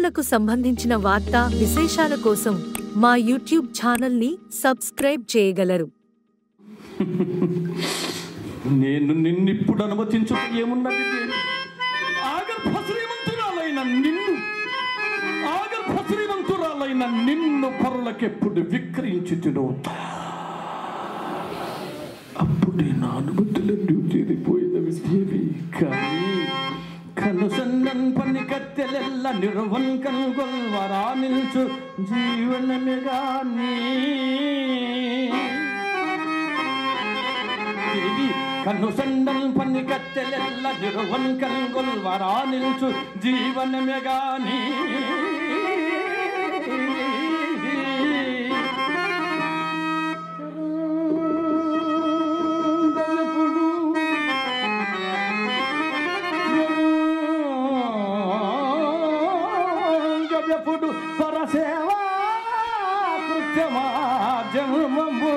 పశువులకు సంబంధించిన వార్తా విశేషాల కోసం మా యూట్యూబ్ ఛానల్ని సబ్స్క్రైబ్ చేయగలరు. నేను నిన్నిప్పుడు అనుమతించు ఏమున్నది? ఆగర్భశ్రీమంతురాలైన నిన్ను పరులకెప్పుడు విక్రయించుచును. అప్పుడే నా అనుమతులన్నీ తీరిపోయినవి దేవి. కానీ కనుసన్నన్ పని కత్తెలెల్ల నిర్వన్ కనుగొల్వరా నిల్చు జీవనమెగాని దేవి. కనుసన్నన్ పని కత్తెలెల్ల నిర్వన్ కనుగొల్వరా నిల్చు జీవనమెగాని పరసేవా కృత్యమా జన్మము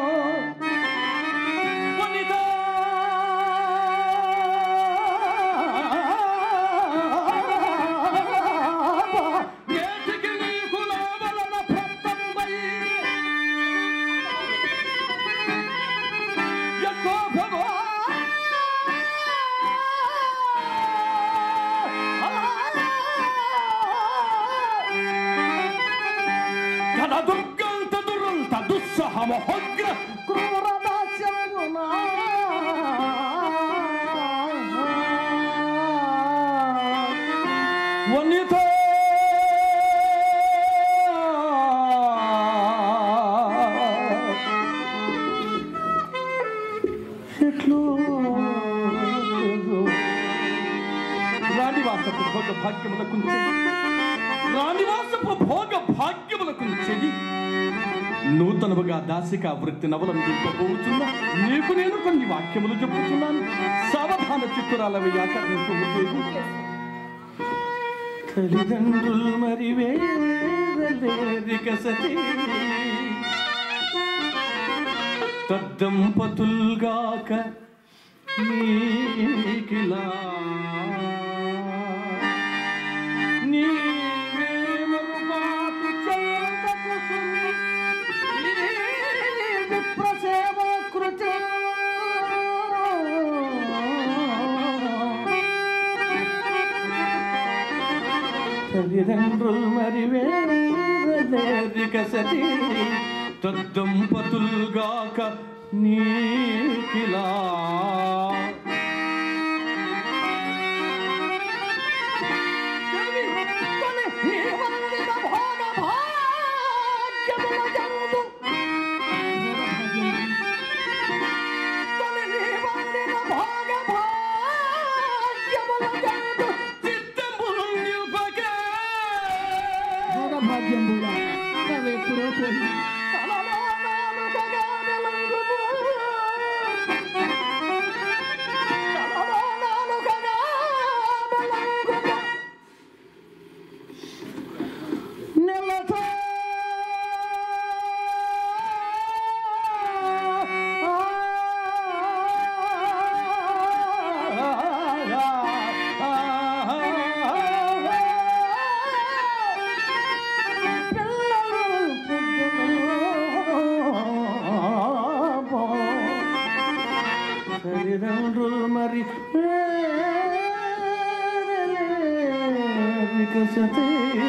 మహోగ్ర క్రూరదాస్యమున వనిత ఎట్లు రాణివాసపు భోగ భాగ్యములకు రాణివాసపు భోగ భాగ్యములకు చెడి నూతనముగా దాసిక వృత్తిని అవలంబింపబోతున్న నీకు నేను కొన్ని వాక్యములు చెప్పుతున్నాను. సావధాన చిత్తురాలవి ఆకర్ణింపు. తల్లిదండ్రులు మరి వేరలేరికసతి తద్దంపతుల్గాక నీకిలా తల్లిదండ్రులు మరి వేరలేరికసతి తద్దంపతుల్గాక నీకిలా తల్లిదండ్రులు మరి వికసతి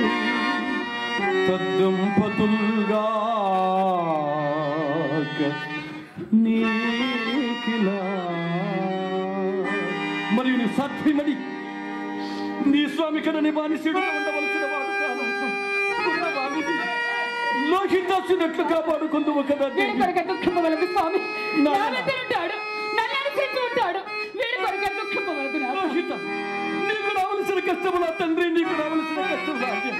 తద్దంపతుల్గాక నీకిలా. మరియు నీ సాధ్యమని నీ స్వామి కడని బానిసీడుగా ఉండవలసిన వాడు లోహితాసినట్లు కాపాడుకుందువు కదా. స్వామి నీకు రావలసిన కష్టము నా తండ్రి, నీకు రావలసిన కష్టం రాజ్యం.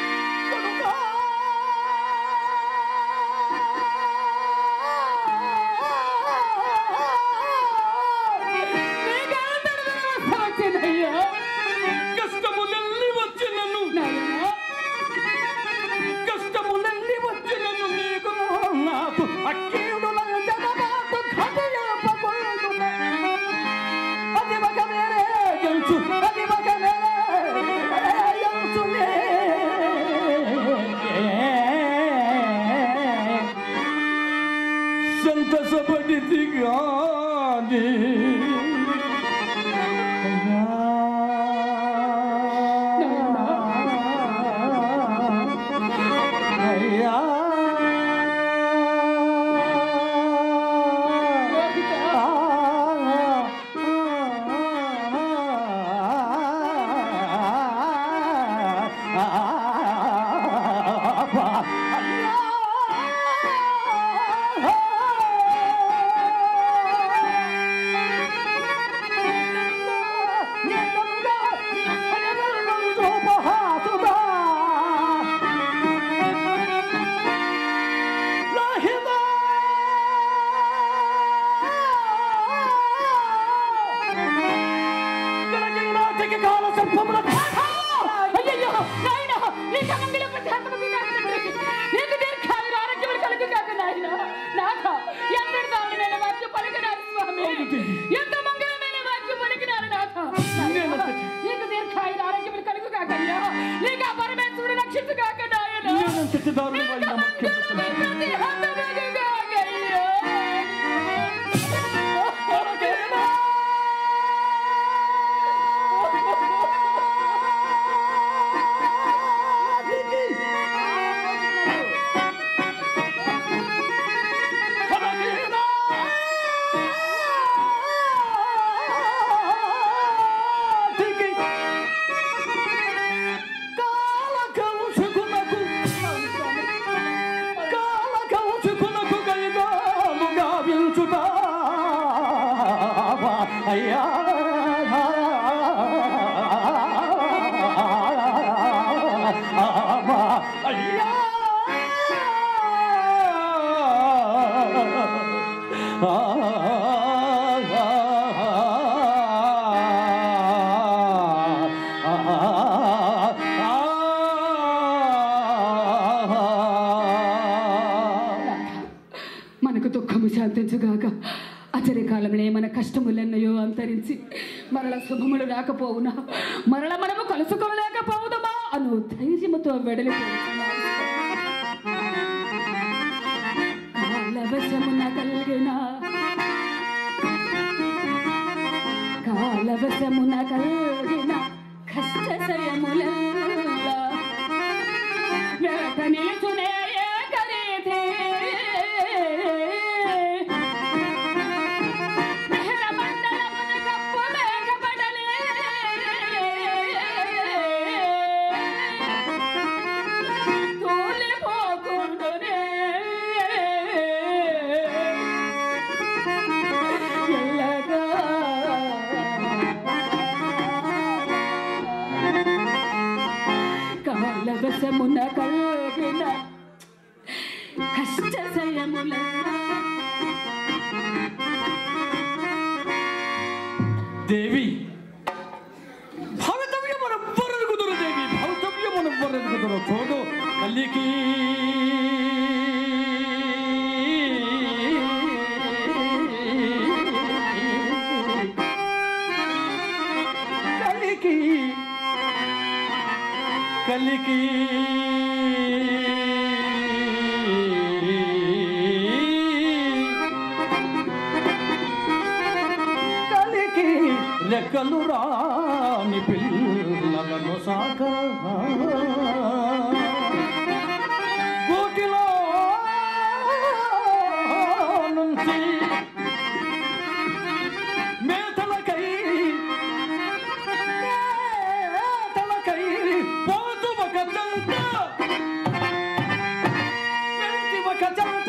కష్టములన్నీ వచ్చినను నీకు నాకు అక్కియుడు అది ఒక వేరే తెలుసు, అది ఒక వేరే తెలుసు. మనకు దుఃఖము శాంతించుగాక. అచరి కాలంలో మన కష్టములన్నయో అంతరించి మరల శుభములు రాకపోవునా, మరల మనము కలుసుకోలేకపోవుదమా అను ధైర్యముతో వెడలిపోతున్నారు. కాలవశమున కలిగిన కష్టశయములల్లా వెంట నిలుచునే ఏకరీతి మెహరమండలమున కప్పు లేకపడలే తూలిపోకుండునే ఎల్లగా కాలవశమున కలిగిన కష్టశయముల దేవి భవితవ్యమునెవ్వరెరుగుదురు దేవి, భవితవ్యమునెవ్వరెరుగుదురు. చూడు కలికి కలికి కలికి రెక్కలు రాని పిల్లలను సాక గూటిలో నుంచి మేతలకై పోతు ఒక జంట ఒక జంట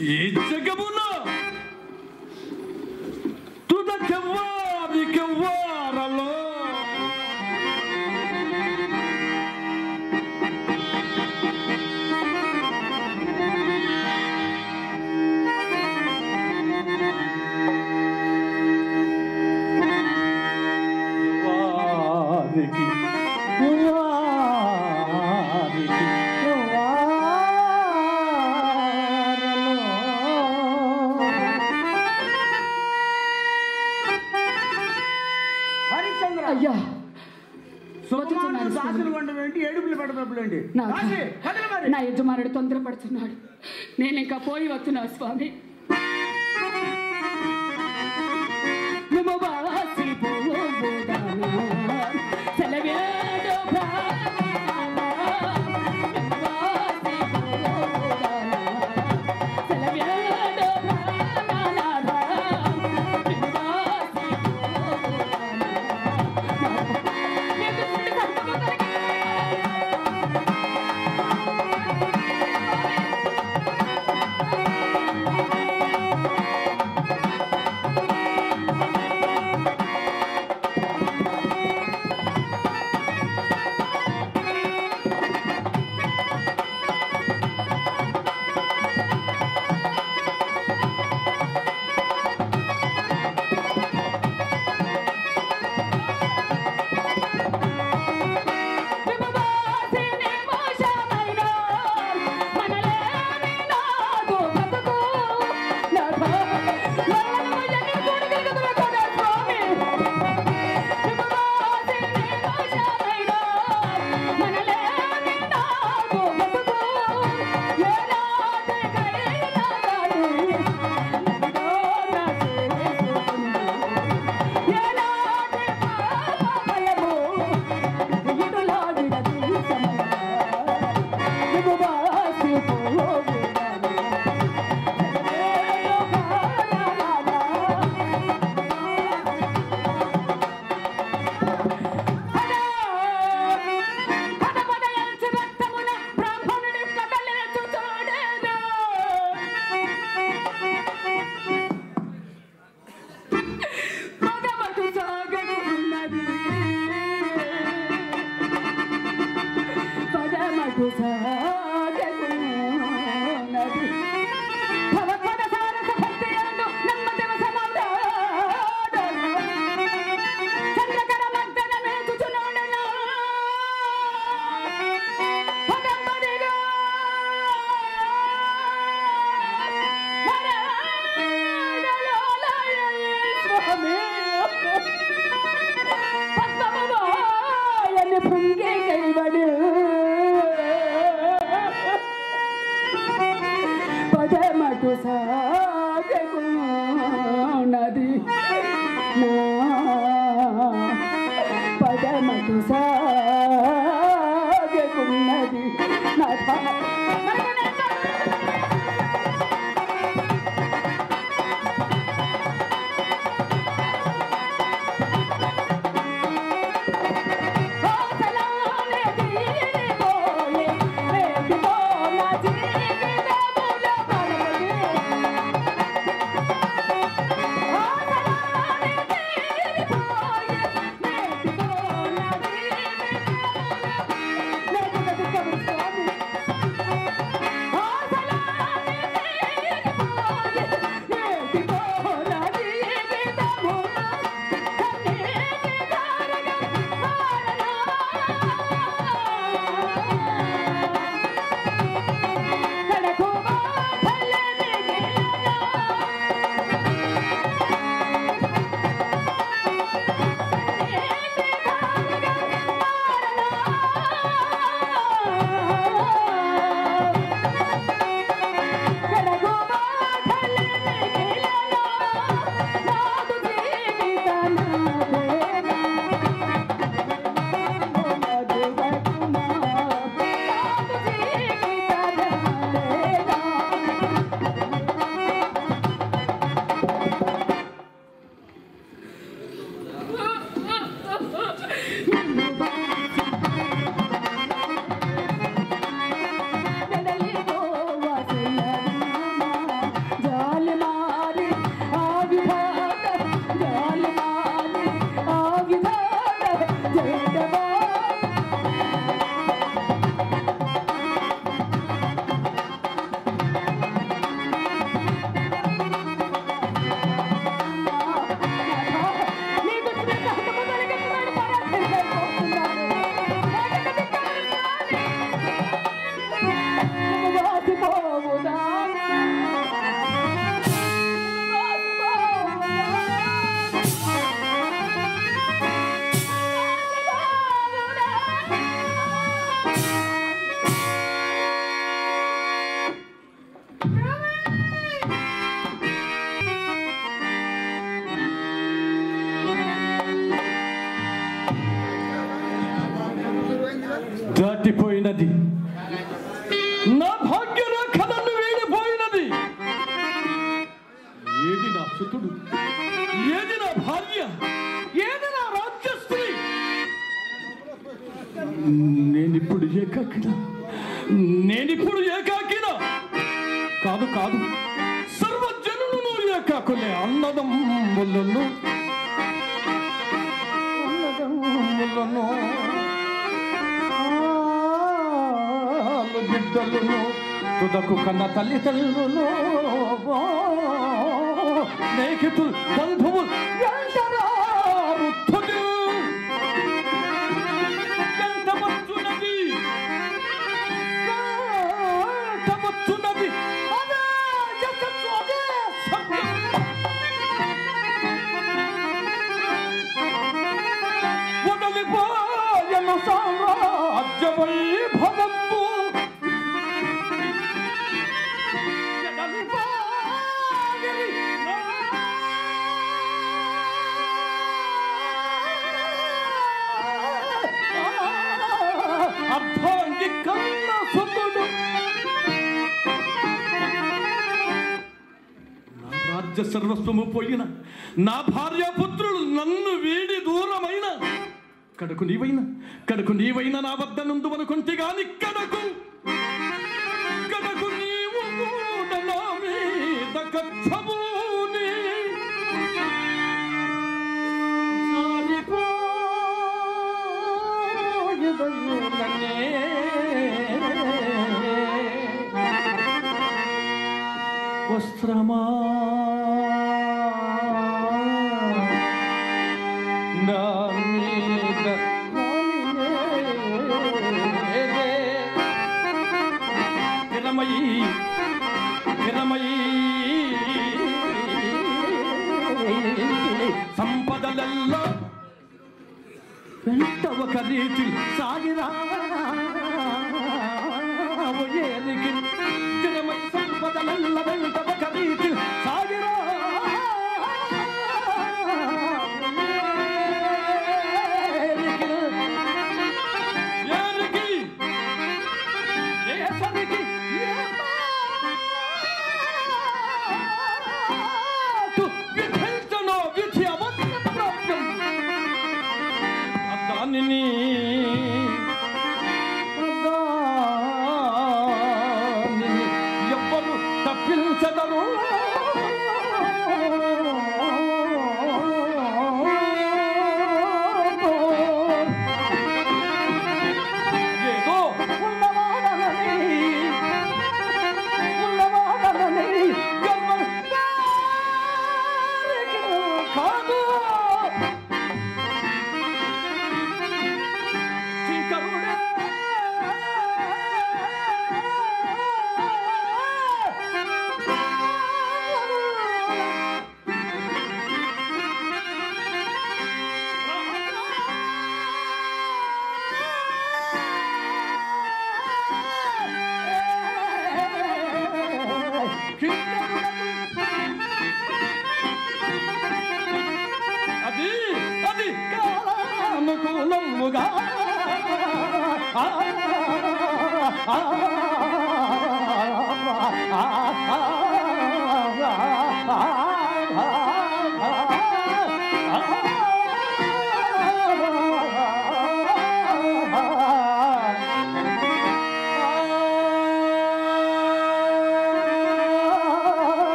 ఈ జగమున తుదకెవ్వారికెవ్వారలో అయ్యా నా యజమానుడు తొందరపడుతున్నాడు. నేను ఇంకా పోయి వస్తున్నా స్వామి. దాటిపోయినది, నా భాగ్యరేఖ నన్ను వీడిపోయినది. ఏది నా సుతుడు, ఏది నా భార్య, ఏది నా రాజ్యశ్రీ? నేనిప్పుడు ఏకాకినా? కాదు కాదు, సర్వజనులను ఏకాకులే. అన్నదమ్ములను బిడ్డలను, తుదకు కన్న తల్లిదండ్రులు, స్నేహితులు, బంధువులు వదలిపోయను సామ్రాజ్యమై భవంతు. అర్థాంగి కన్న సుతుడు, నా రాజ్య సర్వస్వము పోయిన, నా భార్యాపుత్రులు నన్ను వీడి దూరమైన, కడకు నీవైనా నా వద్ద నుండి అనుకుంటే గాని కడకు నీవు కూడా నా మీద కచ్చబూని. వస్త్రమా నా మీద సంపదలెల్ల వెంట ఒక రీతి సాగిరా సంపదలెల్ల వెంట ఒక రీతి సాగిరా. ఎవ్వరు తప్పించదరు, ఏదో ఉన్నవాడని కాదు. అది కాలానుకూలముగా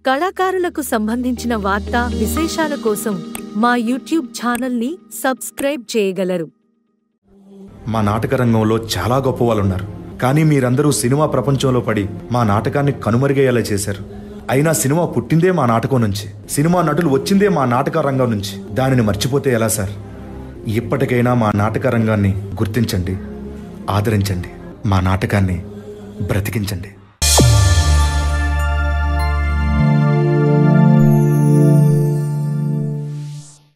కళాకారులకు సంబంధించిన వార్తా విశేషాల కోసం మా యూట్యూబ్ ఛానల్ని సబ్స్క్రైబ్ చేయగలరు. మా నాటక రంగంలో చాలా గొప్ప వాళ్ళు ఉన్నారు, కానీ మీరందరూ సినిమా ప్రపంచంలో పడి మా నాటకాన్ని కనుమరుగయ్యేలా చేశారు. అయినా సినిమా పుట్టిందే మా నాటకం నుంచి, సినిమా నటులు వచ్చిందే మా నాటక రంగం నుంచి. దానిని మర్చిపోతే ఎలా సార్? ఇప్పటికైనా మా నాటక రంగాన్ని గుర్తించండి, ఆదరించండి, మా నాటకాన్ని బ్రతికించండి.